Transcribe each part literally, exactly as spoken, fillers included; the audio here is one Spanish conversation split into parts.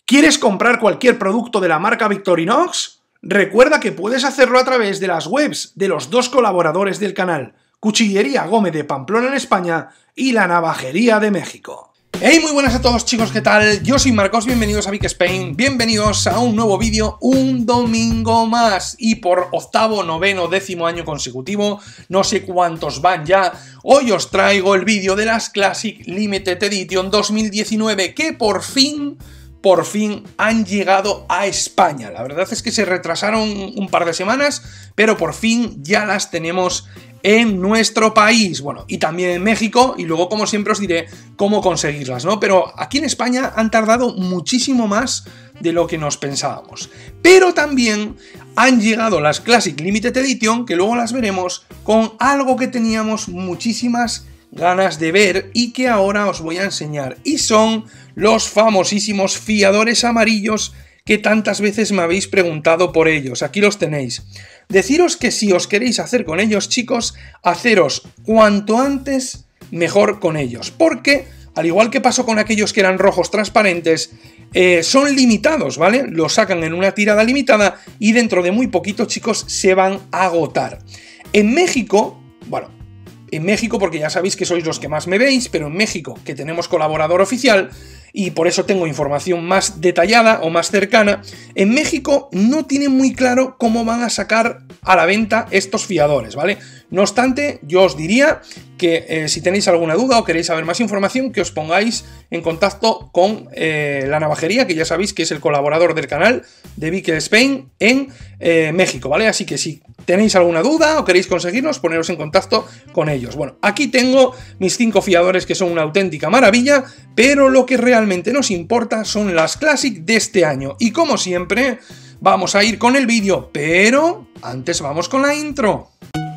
¿Quieres comprar cualquier producto de la marca Victorinox? Recuerda que puedes hacerlo a través de las webs de los dos colaboradores del canal, Cuchillería Gómez de Pamplona en España y La Navajería de México. Hey, muy buenas a todos chicos, ¿qué tal? Yo soy Marcos, bienvenidos a Vic Spain, bienvenidos a un nuevo vídeo, un domingo más, y por octavo, noveno, décimo año consecutivo, no sé cuántos van ya, hoy os traigo el vídeo de las Classic Limited Edition dos mil diecinueve, que por fin... por fin han llegado a España. La verdad es que se retrasaron un par de semanas, pero por fin ya las tenemos en nuestro país. Bueno, y también en México, y luego, como siempre, os diré cómo conseguirlas, ¿no? Pero aquí en España han tardado muchísimo más de lo que nos pensábamos. Pero también han llegado las Classic Limited Edition, que luego las veremos, con algo que teníamos muchísimas ganas de ver y que ahora os voy a enseñar, y son los famosísimos fiadores amarillos que tantas veces me habéis preguntado por ellos. Aquí los tenéis. Deciros que si os queréis hacer con ellos, chicos, haceros cuanto antes mejor con ellos, porque al igual que pasó con aquellos que eran rojos transparentes, eh, son limitados, ¿vale? Los sacan en una tirada limitada y dentro de muy poquito, chicos, se van a agotar. En México, bueno, en México, porque ya sabéis que sois los que más me veis, pero en México, que tenemos colaborador oficial, y por eso tengo información más detallada o más cercana, en México no tienen muy claro cómo van a sacar a la venta estos fiadores, ¿vale? No obstante, yo os diría que eh, si tenéis alguna duda o queréis saber más información, que os pongáis en contacto con eh, La Navajería, que ya sabéis que es el colaborador del canal de Vic Spain en eh, México, ¿vale? Así que si tenéis alguna duda o queréis conseguirnos, poneros en contacto con ellos. Bueno, aquí tengo mis cinco fiadores que son una auténtica maravilla, pero lo que realmente nos importa son las Classic de este año. Y como siempre, vamos a ir con el vídeo, pero antes vamos con la intro.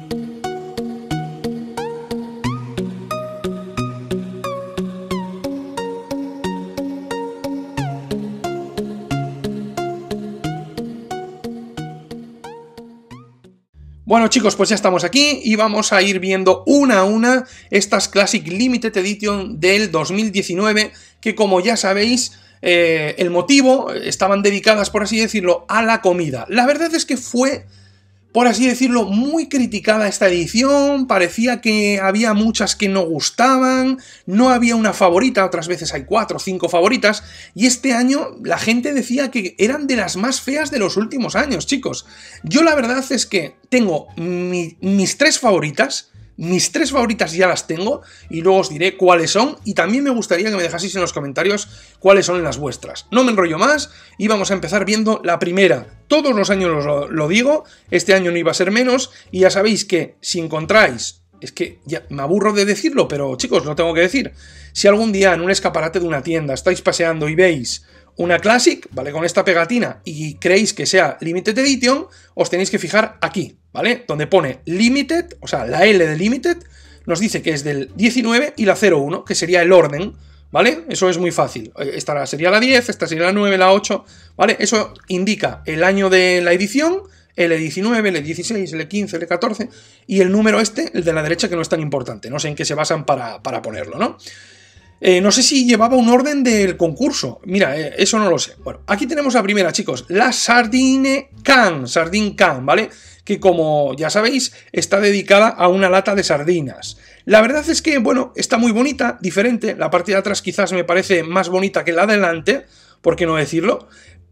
Bueno chicos, pues ya estamos aquí y vamos a ir viendo una a una estas Classic Limited Edition del dos mil diecinueve, que como ya sabéis, eh, el motivo, estaban dedicadas, por así decirlo, a la comida. La verdad es que fue, por así decirlo, muy criticada esta edición, parecía que había muchas que no gustaban, no había una favorita, otras veces hay cuatro o cinco favoritas, y este año la gente decía que eran de las más feas de los últimos años, chicos. Yo la verdad es que tengo mi, mis tres favoritas, mis tres favoritas ya las tengo, y luego os diré cuáles son, y también me gustaría que me dejaseis en los comentarios cuáles son las vuestras. No me enrollo más, y vamos a empezar viendo la primera. Todos los años lo, lo digo, este año no iba a ser menos, y ya sabéis que si encontráis, es que ya me aburro de decirlo, pero chicos, lo tengo que decir, si algún día en un escaparate de una tienda estáis paseando y veis una Classic, ¿vale? Con esta pegatina y creéis que sea Limited Edition, os tenéis que fijar aquí, ¿vale? Donde pone Limited, o sea, la L de Limited, nos dice que es del diecinueve y la cero uno, que sería el orden, ¿vale? Eso es muy fácil. Esta sería la diez, esta sería la nueve, la ocho, ¿vale? Eso indica el año de la edición, L diecinueve, L dieciséis, L quince, L catorce, y el número este, el de la derecha, que no es tan importante. No sé en qué se basan para, para ponerlo, ¿no? Eh, no sé si llevaba un orden del concurso. Mira, eh, eso no lo sé. Bueno, aquí tenemos la primera, chicos. La Sardine Can. Sardine Can, ¿vale? Que como ya sabéis, está dedicada a una lata de sardinas. La verdad es que, bueno, está muy bonita, diferente. La parte de atrás quizás me parece más bonita que la de delante, ¿por qué no decirlo?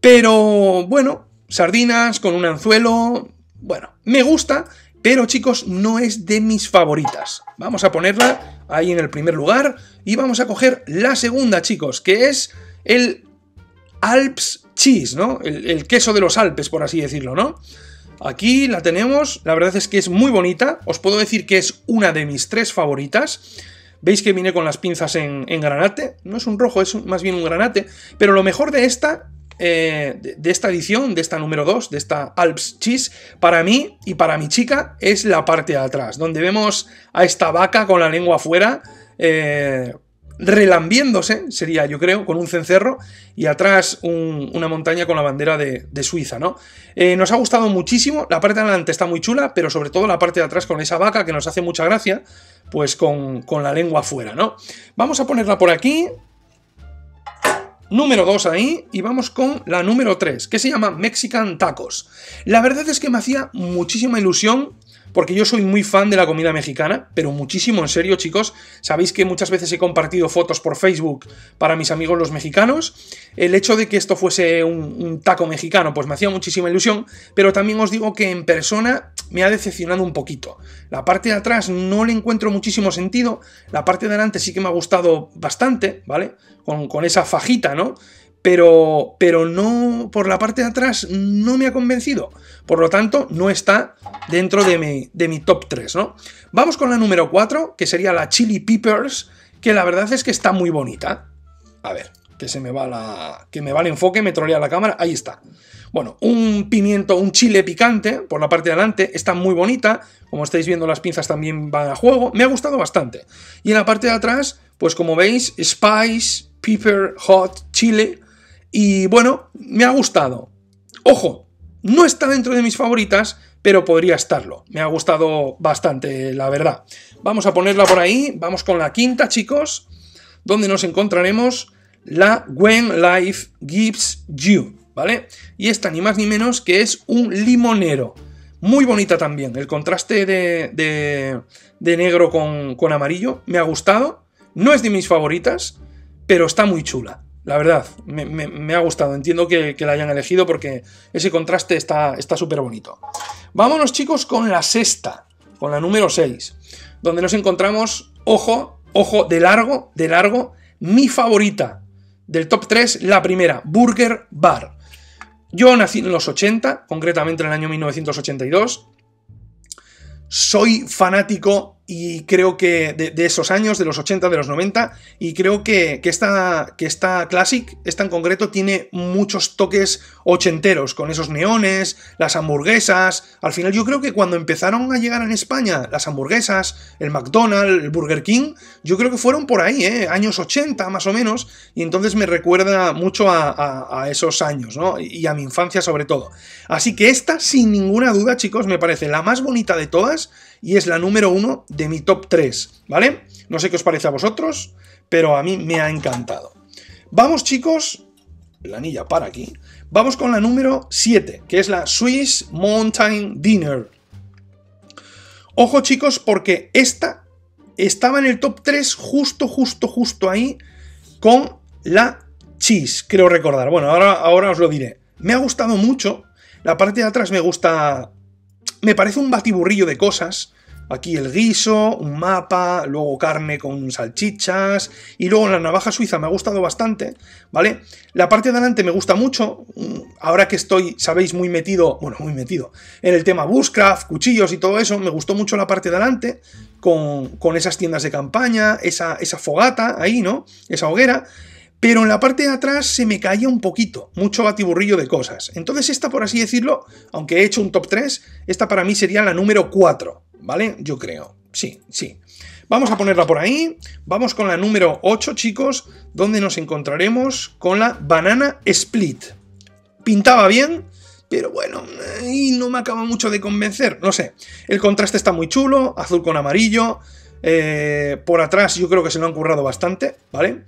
Pero, bueno, sardinas con un anzuelo... Bueno, me gusta... Pero chicos, no es de mis favoritas. Vamos a ponerla ahí en el primer lugar y vamos a coger la segunda, chicos, que es el Alps Cheese, ¿no? El, el queso de los Alpes, por así decirlo, ¿no? Aquí la tenemos, la verdad es que es muy bonita, os puedo decir que es una de mis tres favoritas. Veis que viene con las pinzas en, en granate, no es un rojo, es más bien un granate, pero lo mejor de esta... Eh, de, de esta edición, de esta número dos, de esta Alps Cheese, para mí y para mi chica es la parte de atrás, donde vemos a esta vaca con la lengua afuera, eh, relambiéndose, sería yo creo, con un cencerro, y atrás un, una montaña con la bandera de, de Suiza, ¿no? Eh, nos ha gustado muchísimo, la parte de adelante está muy chula, pero sobre todo la parte de atrás con esa vaca que nos hace mucha gracia, pues con, con la lengua afuera, ¿no? Vamos a ponerla por aquí. número dos ahí, y vamos con la número tres, que se llama Mexican Tacos. La verdad es que me hacía muchísima ilusión, porque yo soy muy fan de la comida mexicana, pero muchísimo, en serio, chicos. Sabéis que muchas veces he compartido fotos por Facebook para mis amigos los mexicanos. El hecho de que esto fuese un, un taco mexicano, pues me hacía muchísima ilusión, pero también os digo que en persona me ha decepcionado un poquito. La parte de atrás no le encuentro muchísimo sentido, la parte de adelante sí que me ha gustado bastante, ¿vale? Con, con esa fajita, ¿no? Pero, pero no, por la parte de atrás no me ha convencido. Por lo tanto, no está dentro de mi, de mi top tres, ¿no? Vamos con la número cuatro, que sería la Chili Peppers, que la verdad es que está muy bonita. A ver, que se me va la, que me va el enfoque, me trolea la cámara, ahí está. Bueno, un pimiento, un chile picante por la parte de adelante, está muy bonita. Como estáis viendo, las pinzas también van a juego. Me ha gustado bastante. Y en la parte de atrás, pues como veis, Spice, Pepper, Hot, Chile. Y bueno, me ha gustado. Ojo, no está dentro de mis favoritas, pero podría estarlo. Me ha gustado bastante, la verdad. Vamos a ponerla por ahí. Vamos con la quinta, chicos, donde nos encontraremos la When Life Gives You, ¿vale? Y esta ni más ni menos que es un limonero. Muy bonita también. El contraste de, de, de negro con, con amarillo me ha gustado. No es de mis favoritas, pero está muy chula. La verdad, me, me, me ha gustado. Entiendo que, que la hayan elegido porque ese contraste está súper bonito. Vámonos, chicos, con la sexta, con la número seis, donde nos encontramos, ojo, ojo, de largo, de largo, mi favorita del top tres, la primera, Burger Bar. Yo nací en los ochenta, concretamente en el año mil novecientos ochenta y dos. Soy fanático y creo que de, de esos años, de los ochenta, de los noventa, y creo que, que, esta, que esta Classic, esta en concreto, tiene muchos toques ochenteros, con esos neones, las hamburguesas. Al final yo creo que cuando empezaron a llegar en España las hamburguesas, el McDonald's, el Burger King, yo creo que fueron por ahí, ¿eh? Años ochenta más o menos, y entonces me recuerda mucho a, a, a esos años, ¿no? Y a mi infancia sobre todo. Así que esta, sin ninguna duda, chicos, me parece la más bonita de todas, y es la número uno de mi top tres, ¿vale? No sé qué os parece a vosotros, pero a mí me ha encantado. Vamos, chicos, la anilla para aquí. Vamos con la número siete, que es la Swiss Mountain Diner. Ojo, chicos, porque esta estaba en el top tres justo, justo, justo ahí con la cheese, creo recordar. Bueno, ahora, ahora os lo diré. Me ha gustado mucho. La parte de atrás me gusta... Me parece un batiburrillo de cosas. Aquí el guiso, un mapa, luego carne con salchichas, y luego la navaja suiza me ha gustado bastante, ¿vale? La parte de adelante me gusta mucho, ahora que estoy, sabéis, muy metido, bueno, muy metido, en el tema bushcraft, cuchillos y todo eso, me gustó mucho la parte de adelante, con, con esas tiendas de campaña, esa, esa fogata ahí, ¿no? Esa hoguera. Pero en la parte de atrás se me caía un poquito, mucho batiburrillo de cosas. Entonces esta, por así decirlo, aunque he hecho un top tres, esta para mí sería la número cuatro, ¿vale? Yo creo, sí, sí. Vamos a ponerla por ahí, vamos con la número ocho, chicos, donde nos encontraremos con la Banana Split. Pintaba bien, pero bueno, y no me acaba mucho de convencer, no sé. El contraste está muy chulo, azul con amarillo, eh, por atrás yo creo que se lo han currado bastante, ¿vale?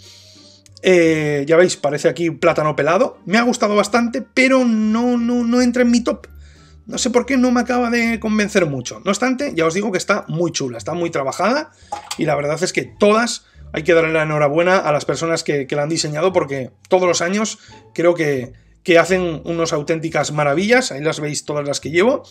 Eh, ya veis, parece aquí plátano pelado. Me ha gustado bastante, pero no, no, no entra en mi top. No sé por qué no me acaba de convencer mucho. No obstante, ya os digo que está muy chula, está muy trabajada. Y la verdad es que todas hay que darle la enhorabuena a las personas que, que la han diseñado, porque todos los años creo que, que hacen unas auténticas maravillas. Ahí las veis todas las que llevo.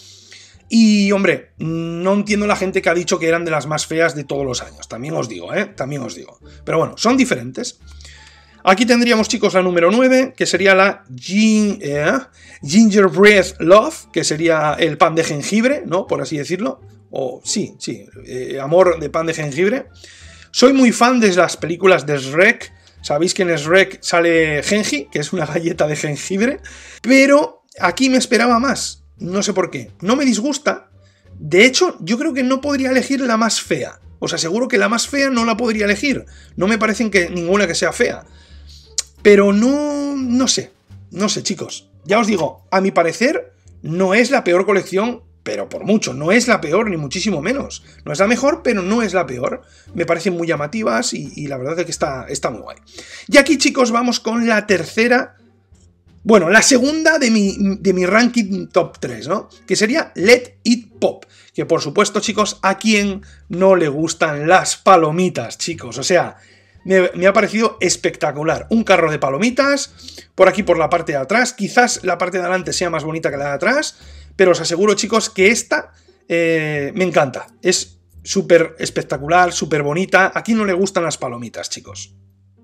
Y, hombre, no entiendo la gente que ha dicho que eran de las más feas de todos los años. También os digo, ¿eh? También os digo. Pero bueno, son diferentes. Aquí tendríamos, chicos, la número nueve, que sería la gin, eh, Gingerbread Love, que sería el pan de jengibre, ¿no? Por así decirlo. O sí, sí, eh, amor de pan de jengibre. Soy muy fan de las películas de Shrek. Sabéis que en Shrek sale Genji, que es una galleta de jengibre. Pero aquí me esperaba más. No sé por qué. No me disgusta. De hecho, yo creo que no podría elegir la más fea. Os aseguro que la más fea no la podría elegir. No me parecen que ninguna que sea fea. Pero no, no sé, no sé, chicos. Ya os digo, a mi parecer no es la peor colección pero por mucho, no es la peor, ni muchísimo menos. No es la mejor, pero no es la peor. Me parecen muy llamativas y, y la verdad es que está, está muy guay. Y aquí, chicos, vamos con la tercera, bueno, la segunda de mi, de mi ranking top tres, ¿no? Que sería Let It Pop. Que por supuesto, chicos, ¿a quién no le gustan las palomitas, chicos? O sea, me, me ha parecido espectacular. Un carro de palomitas, por aquí por la parte de atrás. Quizás la parte de adelante sea más bonita que la de atrás, pero os aseguro, chicos, que esta eh, me encanta. Es súper espectacular, súper bonita. ¿A quién no le gustan las palomitas, chicos?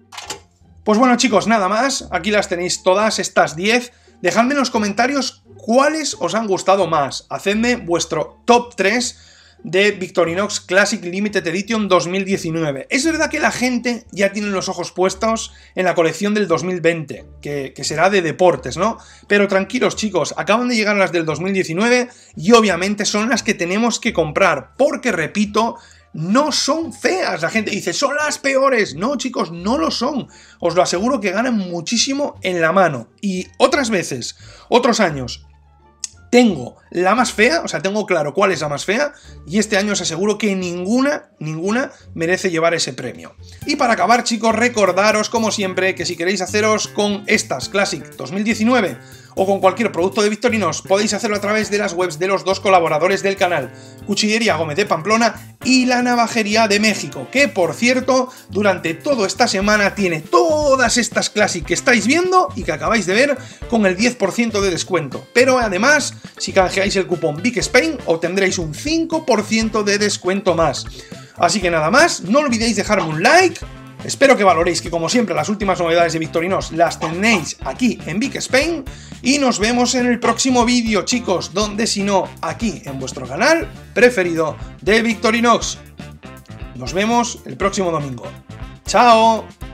Pues bueno, chicos, nada más. Aquí las tenéis todas, estas diez. Dejadme en los comentarios cuáles os han gustado más. Hacedme vuestro top tres de Victorinox Classic Limited Edition dos mil diecinueve. Es verdad que la gente ya tiene los ojos puestos en la colección del dos mil veinte, que, que será de deportes, ¿no? Pero tranquilos, chicos, acaban de llegar las del dos mil diecinueve y obviamente son las que tenemos que comprar, porque, repito, no son feas. La gente dice, son las peores. No, chicos, no lo son. Os lo aseguro que ganan muchísimo en la mano. Y otras veces, otros años, tengo la más fea, o sea, tengo claro cuál es la más fea, y este año os aseguro que ninguna, ninguna merece llevar ese premio. Y para acabar, chicos, recordaros, como siempre, que si queréis haceros con estas Classic dos mil diecinueve o con cualquier producto de Victorinox, podéis hacerlo a través de las webs de los dos colaboradores del canal, Cuchillería Gómez de Pamplona y la Navajería de México, que, por cierto, durante toda esta semana tiene todas estas Classic que estáis viendo y que acabáis de ver con el diez por ciento de descuento. Pero además, si canjeáis el cupón Big Spain, obtendréis un cinco por ciento de descuento más. Así que nada más, no olvidéis dejarme un like. Espero que valoréis que, como siempre, las últimas novedades de Victorinox las tenéis aquí en Big Spain. Y nos vemos en el próximo vídeo, chicos, donde si no, aquí en vuestro canal preferido de Victorinox. Nos vemos el próximo domingo. ¡Chao!